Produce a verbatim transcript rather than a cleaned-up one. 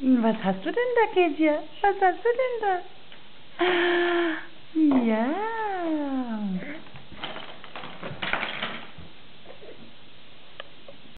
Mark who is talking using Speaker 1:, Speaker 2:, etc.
Speaker 1: Was hast du denn da, Käsje? Was hast du denn da? Ja.